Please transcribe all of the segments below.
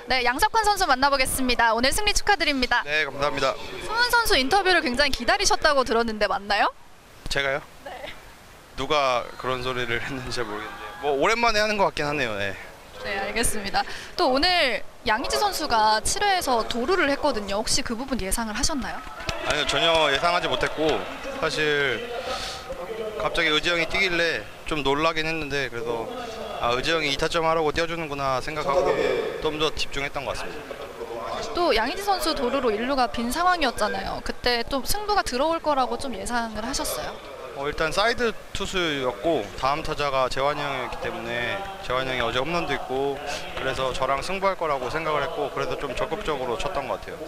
네, 양석환 선수 만나보겠습니다. 오늘 승리 축하드립니다. 네, 감사합니다. 수훈 선수 인터뷰를 굉장히 기다리셨다고 들었는데 맞나요? 제가요? 네. 누가 그런 소리를 했는지 잘 모르겠는데 뭐 오랜만에 하는 것 같긴 하네요. 네. 네, 알겠습니다. 또 오늘 양의지 선수가 7회에서 도루를 했거든요. 혹시 그 부분 예상을 하셨나요? 아니요, 전혀 예상하지 못했고 사실 갑자기 의지 형이 뛰길래 좀 놀라긴 했는데 그래서 의지 형이 2타점 하라고 띄워주는구나 생각하고 좀 더 집중했던 것 같습니다. 또 양의지 선수 도루로 1루가 빈 상황이었잖아요. 그때 또 승부가 들어올 거라고 좀 예상을 하셨어요? 일단 사이드 투수였고 다음 타자가 재환이 형이었기 때문에 재환이 형이 어제 홈런도 있고 그래서 저랑 승부할 거라고 생각을 했고 그래서 좀 적극적으로 쳤던 것 같아요.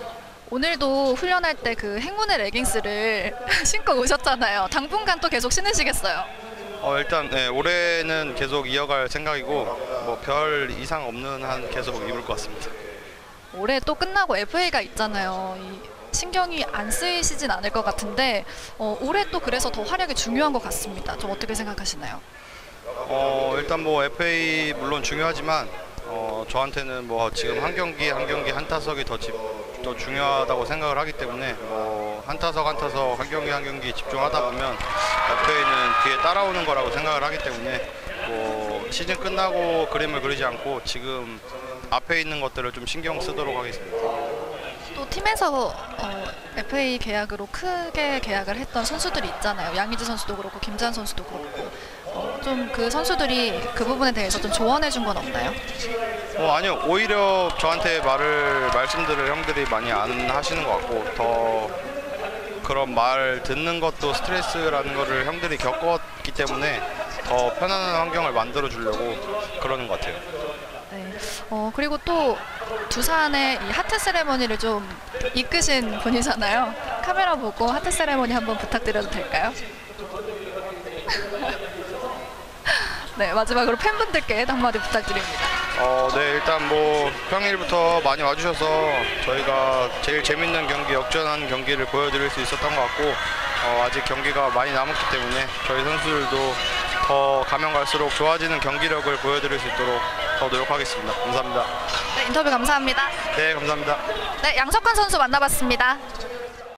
오늘도 훈련할 때 그 행운의 레깅스를 신고 오셨잖아요. 당분간 또 계속 신으시겠어요? 일단 네, 올해는 계속 이어갈 생각이고 뭐 별 이상 없는 한 계속 입을 것 같습니다. 올해 또 끝나고 FA가 있잖아요. 신경이 안 쓰이시진 않을 것 같은데 올해 또 그래서 더 활약이 중요한 것 같습니다. 좀 어떻게 생각하시나요? 일단 뭐 FA 물론 중요하지만 저한테는 뭐 지금 한 경기 한 타석이 더 중요하다고 생각을 하기 때문에 뭐 한 타석 한 경기 집중하다 보면 FA는 뒤에 따라오는 거라고 생각을 하기 때문에 뭐 시즌 끝나고 그림을 그리지 않고 지금 앞에 있는 것들을 좀 신경 쓰도록 하겠습니다. 또 팀에서 FA 계약으로 크게 계약을 했던 선수들이 있잖아요. 양의지 선수도 그렇고 김재환 선수도 그렇고 좀 그 선수들이 그 부분에 대해서 좀 조언해 준 건 없나요? 아니요, 오히려 저한테 말씀들을 형들이 많이 안 하시는 것 같고 더 그런 말 듣는 것도 스트레스라는 거를 형들이 겪었기 때문에 더 편안한 환경을 만들어 주려고 그러는 것 같아요. 네. 그리고 또 두산의 이 하트 세레머니를 좀 이끄신 분이잖아요. 카메라 보고 하트 세레머니 한번 부탁드려도 될까요? 네, 마지막으로 팬분들께 한마디 부탁드립니다. 네, 일단 뭐 평일부터 많이 와주셔서 저희가 제일 재밌는 경기, 역전하는 경기를 보여드릴 수 있었던 것 같고 아직 경기가 많이 남았기 때문에 저희 선수들도 더 가면 갈수록 좋아지는 경기력을 보여드릴 수 있도록 더 노력하겠습니다. 감사합니다. 네, 인터뷰 감사합니다. 네, 감사합니다. 네, 양석환 선수 만나봤습니다.